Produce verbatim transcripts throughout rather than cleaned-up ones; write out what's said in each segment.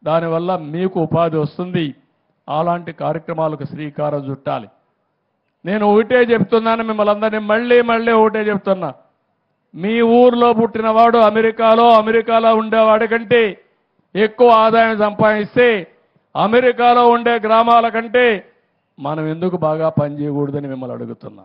దానివల్ల మీకు ఉపాధి వస్తుంది. అలాంటి కార్యక్రమాలకు శ్రీకారం చుట్టాలి. నేను ఒకటే చెప్తున్నాను, మిమ్మల్ని అందరినీ మళ్ళీ మళ్ళీ ఒకటే చెప్తున్నా. మీ ఊర్లో పుట్టినవాడు అమెరికాలో అమెరికాలో ఉండేవాడి కంటే ఎక్కువ ఆదాయం సంపాదిస్తే అమెరికాలో ఉండే గ్రామాల కంటే మనం ఎందుకు బాగా పనిచేయకూడదని మిమ్మల్ని అడుగుతున్నా.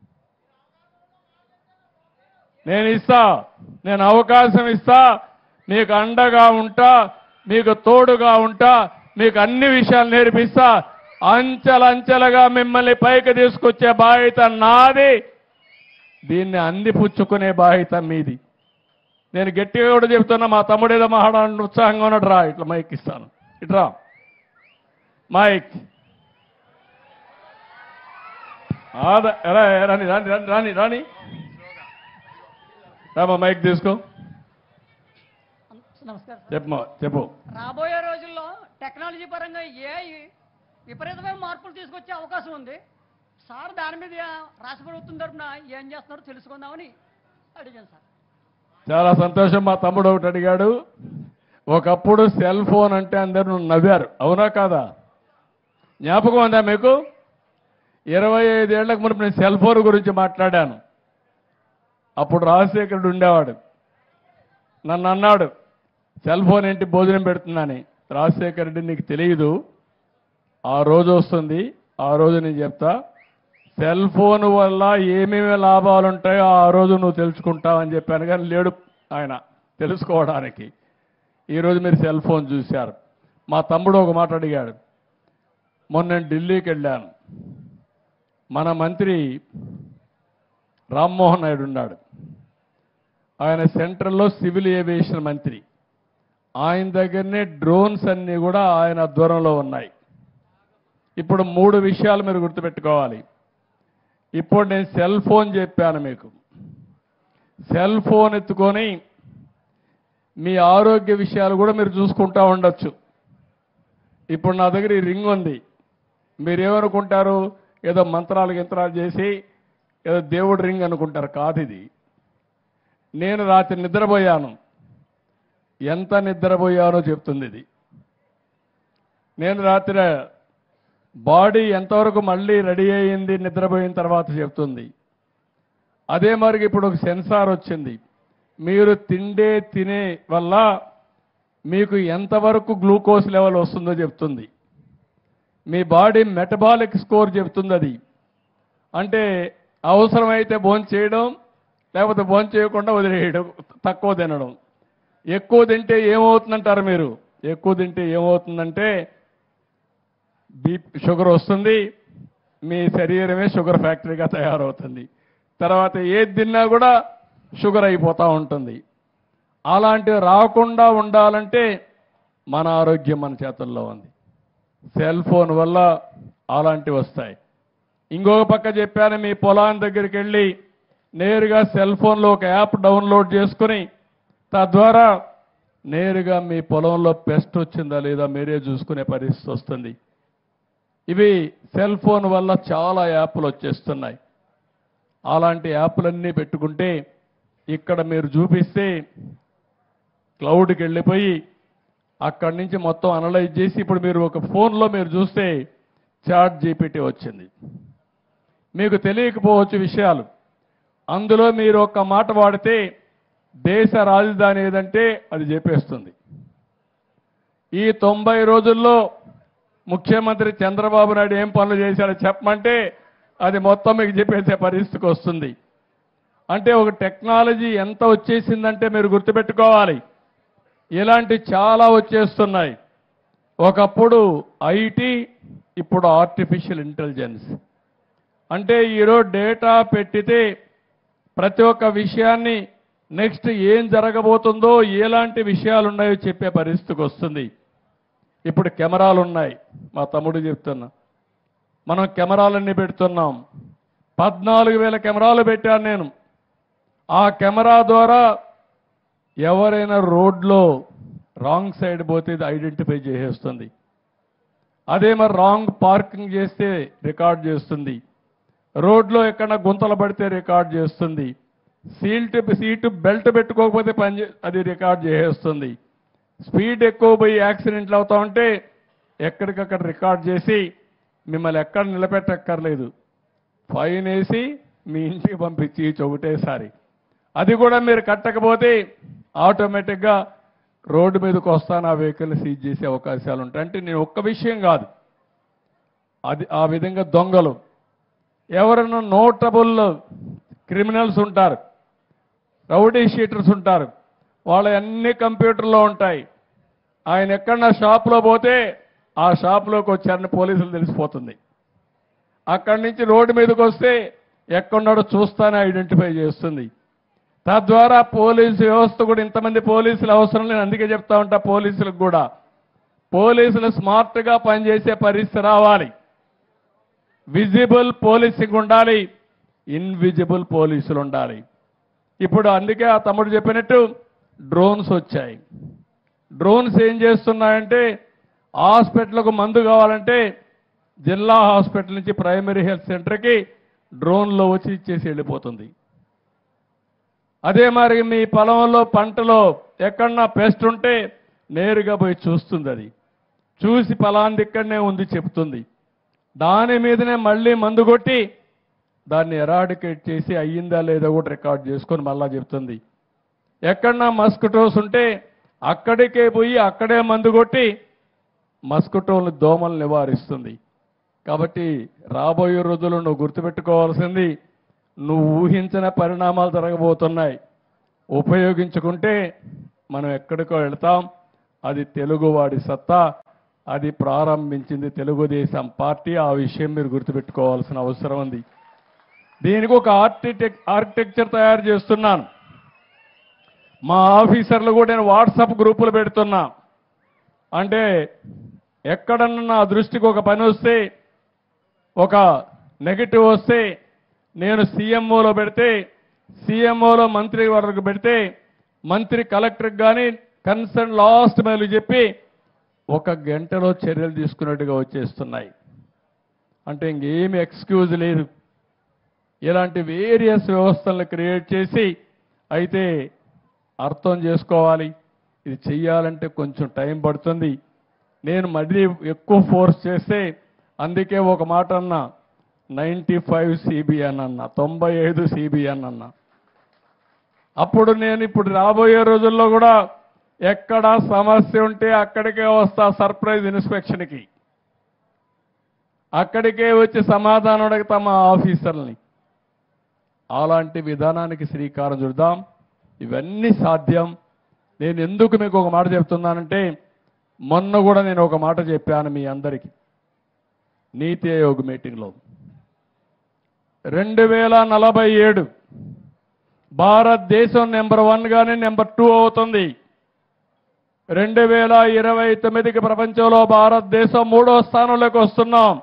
నేను ఇస్తా, నేను అవకాశం ఇస్తా, మీకు అండగా ఉంటా, మీకు తోడుగా ఉంటా, మీకు అన్ని విషయాలు నేర్పిస్తా. అంచెలంచెలుగా మిమ్మల్ని పైకి తీసుకొచ్చే బాధ్యత నాది. దీన్ని అందిపుచ్చుకునే బాధ్యత మీది. నేను గట్టిగా కూడా చెప్తున్నా, మా తమ్ముడు ఏదో మాట్లాడాలని ఉత్సాహంగా ఉన్నాడు. రా, ఇట్లా మైక్ ఇస్తాను, ఇట్రా మైక్. రాని రాని రాని రాని రాని రామా, మైక్ తీసుకో. చెప్పు చెప్పు. రాబోయే రోజుల్లో టెక్నాలజీ పరంగా ఏ విపరీతమైన మార్పులు తీసుకొచ్చే అవకాశం ఉంది సార్. దాని మీద రాష్ట్ర ప్రభుత్వం తరఫున ఏం చేస్తున్నారో తెలుసుకుందామని అడిగాను సార్. చాలా సంతోషం. మా తమ్ముడు ఒకటి అడిగాడు. ఒకప్పుడు సెల్ ఫోన్ అంటే అందరూ నవ్వారు, అవునా కాదా? జ్ఞాపకం ఉందా మీకు? ఇరవై ఐదేళ్లకు మునుపు నేను సెల్ ఫోన్ గురించి మాట్లాడాను. అప్పుడు రాజశేఖరుడు ఉండేవాడు. నన్ను అన్నాడు, సెల్ ఫోన్ ఏంటి భోజనం పెడుతుందని. రాజశేఖర రెడ్డి, నీకు తెలియదు, ఆ రోజు వస్తుంది, ఆ రోజు నేను చెప్తా. సెల్ ఫోన్ వల్ల ఏమేమి లాభాలు ఉంటాయో ఆ రోజు నువ్వు తెలుసుకుంటావని చెప్పాను. కానీ లేడు ఆయన తెలుసుకోవడానికి. ఈరోజు మీరు సెల్ ఫోన్ చూశారు. మా తమ్ముడు ఒక మాట అడిగాడు. మొన్న నేను ఢిల్లీకి వెళ్ళాను. మన మంత్రి రామ్మోహన్ నాయుడు ఉన్నాడు. ఆయన సెంట్రల్లో సివిల్ ఏవియేషన్ మంత్రి. ఆయన దగ్గరనే డ్రోన్స్ అన్నీ కూడా ఆయన ఆధ్వర్యంలో ఉన్నాయి. ఇప్పుడు మూడు విషయాలు మీరు గుర్తుపెట్టుకోవాలి. ఇప్పుడు నేను సెల్ ఫోన్ చెప్పాను మీకు. సెల్ ఫోన్ ఎత్తుకొని మీ ఆరోగ్య విషయాలు కూడా మీరు చూసుకుంటూ ఉండొచ్చు. ఇప్పుడు నా దగ్గర ఈ రింగ్ ఉంది. మీరేమనుకుంటారు, ఏదో మంత్రాలు గింత్రాలు చేసి ఏదో దేవుడి రింగ్ అనుకుంటారు. కాదు, ఇది నేను రాత్రి నిద్రపోయాను. ఎంత నిద్రపోయానో చెప్తుంది ఇది. నేను రాత్రి బాడీ ఎంతవరకు మళ్ళీ రెడీ అయ్యింది నిద్రపోయిన తర్వాత చెప్తుంది. అదే మరి ఇప్పుడు ఒక సెన్సార్ వచ్చింది. మీరు తిండే తినే వల్ల మీకు ఎంతవరకు గ్లూకోజ్ లెవెల్ వస్తుందో చెప్తుంది. మీ బాడీ మెటబాలిక్ స్కోర్ చెప్తుంది. అది అంటే అవసరమైతే భోజనం చేయడం, లేకపోతే భోజనం చేయకుండా వదిలేయడం, తక్కువ తినడం. ఎక్కువ తింటే ఏమవుతుందంటారు మీరు? ఎక్కువ తింటే ఏమవుతుందంటే బీపీ షుగర్ వస్తుంది. మీ శరీరమే షుగర్ ఫ్యాక్టరీగా తయారవుతుంది. తర్వాత ఏది తిన్నా కూడా షుగర్ అయిపోతూ ఉంటుంది. అలాంటివి రాకుండా ఉండాలంటే మన ఆరోగ్యం మన చేతుల్లో ఉంది. సెల్ ఫోన్ వల్ల అలాంటివి వస్తాయి. ఇంకొక పక్క చెప్పాను, మీ పొలాన్ని దగ్గరికి వెళ్ళి నేరుగా సెల్ ఫోన్లో ఒక యాప్ డౌన్లోడ్ చేసుకుని తద్వారా నేరుగా మీ పొలంలో పెస్ట్ వచ్చిందా లేదా మీరే చూసుకునే పరిస్థితి వస్తుంది. ఇవి సెల్ ఫోన్ వల్ల చాలా యాప్లు వచ్చేస్తున్నాయి. అలాంటి యాప్లన్నీ పెట్టుకుంటే ఇక్కడ మీరు చూపిస్తే క్లౌడ్కి వెళ్ళిపోయి అక్కడి నుంచి మొత్తం అనలైజ్ చేసి ఇప్పుడు మీరు ఒక ఫోన్లో మీరు చూస్తే చాట్ జీపీటీ వచ్చింది. మీకు తెలియకపోవచ్చు విషయాలు. అందులో మీరు ఒక్క మాట వాడితే దేశ రాజధాని ఏదంటే అది చెప్పేస్తుంది. ఈ తొంభై రోజుల్లో ముఖ్యమంత్రి చంద్రబాబు నాయుడు ఏం పనులు చేశాడో చెప్పమంటే అది మొత్తం మీకు చెప్పేసే పరిస్థితికి వస్తుంది. అంటే ఒక టెక్నాలజీ ఎంత వచ్చేసిందంటే మీరు గుర్తుపెట్టుకోవాలి, ఇలాంటి చాలా వచ్చేస్తున్నాయి. ఒకప్పుడు ఐటీ, ఇప్పుడు ఆర్టిఫిషియల్ ఇంటెలిజెన్స్. అంటే ఈరోజు డేటా పెట్టితే ప్రతి ఒక్క విషయాన్ని నెక్స్ట్ ఏం జరగబోతుందో, ఎలాంటి విషయాలు ఉన్నాయో చెప్పే పరిస్థితికి వస్తుంది. ఇప్పుడు కెమెరాలు ఉన్నాయి. మా తమ్ముడు చెప్తున్నా, మనం కెమెరాలన్నీ పెడుతున్నాం. పద్నాలుగు వేల కెమెరాలు పెట్టాను నేను. ఆ కెమెరా ద్వారా ఎవరైనా రోడ్లో రాంగ్ సైడ్ పోతే ఇది ఐడెంటిఫై చేసేస్తుంది. అదే మరి రాంగ్ పార్కింగ్ చేస్తే రికార్డ్ చేస్తుంది. రోడ్లో ఎక్కడ గుంతలు పడితే రికార్డ్ చేస్తుంది. సీట్ సీటు బెల్ట్ పెట్టుకోకపోతే పని అది రికార్డ్ చేసేస్తుంది. స్పీడ్ ఎక్కువ పోయి యాక్సిడెంట్లు అవుతా ఉంటే ఎక్కడికక్కడ రికార్డ్ చేసి మిమ్మల్ని ఎక్కడ నిలబెట్టక్కర్లేదు, ఫైన్ వేసి మీ ఇంటికి పంపించి ఒకటేసారి. అది కూడా మీరు కట్టకపోతే ఆటోమేటిక్గా రోడ్డు మీదకి వస్తాను ఆ వెహికల్ని సీజ్ చేసే అవకాశాలు ఉంటాయి. అంటే నేను ఒక్క విషయం కాదు, అది ఆ విధంగా దొంగలు ఎవరైనా నోటబుల్ క్రిమినల్స్ ఉంటారు, రౌడీ షీటర్స్ ఉంటారు, వాళ్ళ అన్ని కంప్యూటర్లో ఉంటాయి. ఆయన ఎక్కడన్నా షాప్లో పోతే ఆ షాప్లోకి వచ్చారని పోలీసులు తెలిసిపోతుంది. అక్కడి నుంచి రోడ్డు మీదకి వస్తే ఎక్కడున్నాడో చూస్తానే ఐడెంటిఫై చేస్తుంది. తద్వారా పోలీసు వ్యవస్థ కూడా ఇంతమంది పోలీసులు అవసరం లేదు. అందుకే చెప్తా ఉంటా పోలీసులకు కూడా, పోలీసులు స్మార్ట్గా పనిచేసే పరిస్థితి రావాలి. విజిబుల్ పోలీసింగ్ ఉండాలి, ఇన్విజిబుల్ పోలీసులు ఉండాలి. ఇప్పుడు అందుకే ఆ తమ్ముడు చెప్పినట్టు డ్రోన్స్ వచ్చాయి. డ్రోన్స్ ఏం చేస్తున్నాయంటే హాస్పిటల్కు మందు కావాలంటే జిల్లా హాస్పిటల్ నుంచి ప్రైమరీ హెల్త్ సెంటర్కి డ్రోన్లో వచ్చి ఇచ్చేసి వెళ్ళిపోతుంది. అదే మరి మీ పొలంలో పంటలో ఎక్కడన్నా పెస్ట్ ఉంటే నేరుగా పోయి చూస్తుంది. అది చూసి పలాంది ఇక్కడనే ఉంది చెప్తుంది. దాని మీదనే మళ్ళీ మందు కొట్టి దాన్ని ఎరాడికేట్ చేసి అయ్యిందా లేదా కూడా రికార్డ్ చేసుకొని మళ్ళా చెప్తుంది. ఎక్కడన్నా మస్కిటోస్ ఉంటే అక్కడికే పోయి అక్కడే మందు కొట్టి మస్కిటోలు దోమలు నివారిస్తుంది. కాబట్టి రాబోయే రోజుల్లో నువ్వు గుర్తుపెట్టుకోవాల్సింది, నువ్వు ఊహించిన పరిణామాలు జరగబోతున్నాయి. ఉపయోగించుకుంటే మనం ఎక్కడికో వెళ్తాం. అది తెలుగువాడి సత్తా, అది ప్రారంభించింది తెలుగుదేశం పార్టీ. ఆ విషయం మీరు గుర్తుపెట్టుకోవాల్సిన అవసరం ఉంది. దీనికి ఒక ఆర్కిటెక్ ఆర్కిటెక్చర్ తయారు చేస్తున్నాను. మా ఆఫీసర్లు కూడా నేను వాట్సాప్ గ్రూపులు పెడుతున్నా. అంటే ఎక్కడన్నా నా దృష్టికి ఒక పని వస్తే, ఒక నెగటివ్ వస్తే నేను సీఎంఓలో పెడితే, సీఎంఓలో మంత్రి వరకు పెడితే, మంత్రి కలెక్టర్కి కానీ కన్సర్న్ లాస్ట్ మైలు చెప్పి ఒక గంటలో చర్యలు తీసుకున్నట్టుగా వచ్చేస్తున్నాయి. అంటే ఇంకేమి ఎక్స్క్యూజ్ లేదు. ఇలాంటి వేరియస్ వ్యవస్థలను క్రియేట్ చేసి అయితే అర్థం చేసుకోవాలి. ఇది చెయ్యాలంటే కొంచెం టైం పడుతుంది. నేను మళ్ళీ ఎక్కువ ఫోర్స్ చేస్తే, అందుకే ఒక మాట అన్నా, నైంటీ ఫైవ్ సిబిఎన్ అన్నా, తొంభై ఐదు సిబిఎన్ అన్నా. అప్పుడు నేను ఇప్పుడు రాబోయే రోజుల్లో కూడా ఎక్కడ సమస్య ఉంటే అక్కడికే వస్తా సర్ప్రైజ్ ఇన్స్పెక్షన్కి. అక్కడికే వచ్చి సమాధానం అడుగుతా మా ఆఫీసర్ని. అలాంటి విధానానికి శ్రీకారం చుడదాం. ఇవన్నీ సాధ్యం. నేను ఎందుకు మీకు ఒక మాట చెప్తున్నానంటే, మొన్న కూడా నేను ఒక మాట చెప్పాను మీ అందరికీ నీతి ఆయోగ్ మీటింగ్లో. రెండు వేల నలభై ఏడు భారతదేశం నెంబర్ వన్ గానే నెంబర్ టూ అవుతుంది. రెండు వేల ఇరవై తొమ్మిదికి ప్రపంచంలో భారతదేశం మూడో స్థానంలోకి వస్తున్నాం.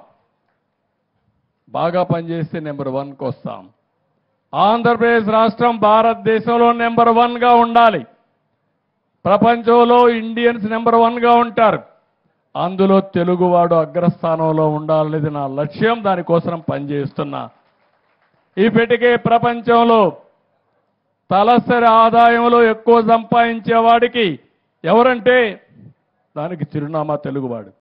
బాగా పనిచేస్తే నెంబర్ వన్కి వస్తాం. ఆంధ్రప్రదేశ్ రాష్ట్రం భారతదేశంలో నెంబర్ వన్గా ఉండాలి. ప్రపంచంలో ఇండియన్స్ నెంబర్ వన్గా ఉంటారు. అందులో తెలుగువాడు అగ్రస్థానంలో ఉండాలనేది నా లక్ష్యం. దానికోసం పనిచేస్తున్నా. ఇప్పటికే ప్రపంచంలో తలసరి ఆదాయంలో ఎక్కువ సంపాదించేవాడికి ఎవరంటే దానికి చిరునామా తెలుగువాడు.